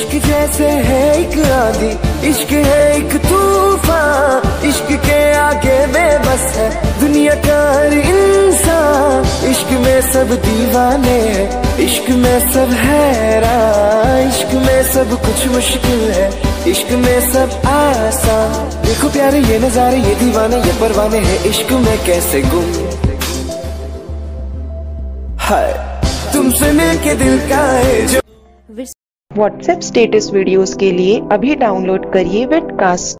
इश्क जैसे है एक आंधी, इश्क है एक तूफान, इश्क के आगे बेबस है दुनिया का हर इंसान। इश्क में सब दीवाने हैं, इश्क में सब हैरान, इश्क में सब कुछ मुश्किल है, इश्क में सब आसान। देखो प्यारे ये नजारे, ये दीवाने, ये परवाने हैं इश्क में कैसे गुम। हाय तुमसे मिलके दिल का है जो। व्हाट्सएप स्टेटस वीडियोस के लिए अभी डाउनलोड करिए वेडकास्ट।